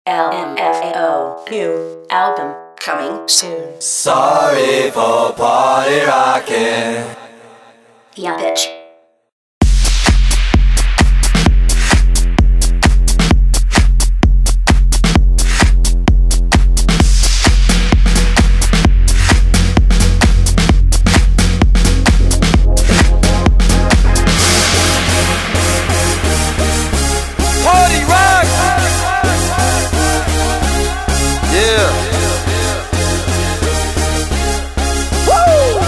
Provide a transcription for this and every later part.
LMFAO. New album coming soon. Sorry for party rocking. Yeah, bitch. Party rock! Yeah. Woo!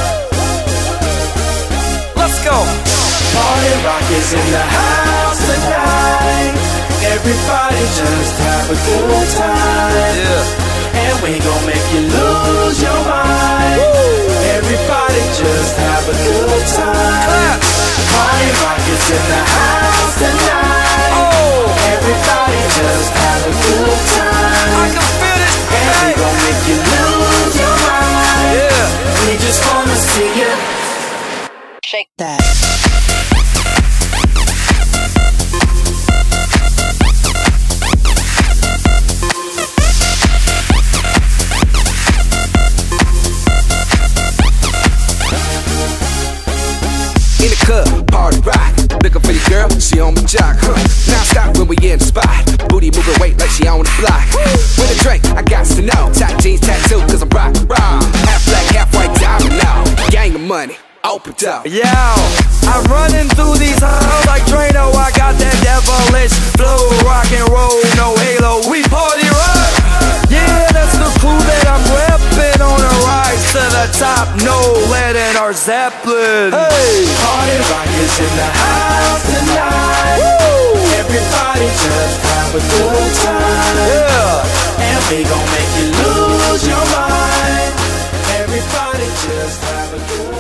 Let's go. Party rock is in the house tonight. Everybody just have a good time. Yeah. And we gon' make you lose your mind. Woo! Everybody just have a good time. Clap. Party rock is in the house tonight. Oh. Everybody just have a good time. I can feel it. And we gon' make you lose your mind. Yeah. We just wanna see you Shake that. In the club, party rock. Looking for your girl, she on my jock, huh? Now stop when we in the spot. Booty moving weight like she on the block. With a drink, I got to know. Tight jeans, tattoo, cause I'm rock, raw. Half black, half white, diamond now. Gang of money, open up. Yo, I'm running through these halls like Drano. I got that devilish flow, rock and roll, no halo. We party rock. Yeah, that's the crew that I'm reppin' on a rise to the top. No lead in our Zeppelin. Hey, party rock is in the house tonight. Woo! Everybody just have a good time. Yeah, and we gon' make you lose your mind. Everybody just have a good time.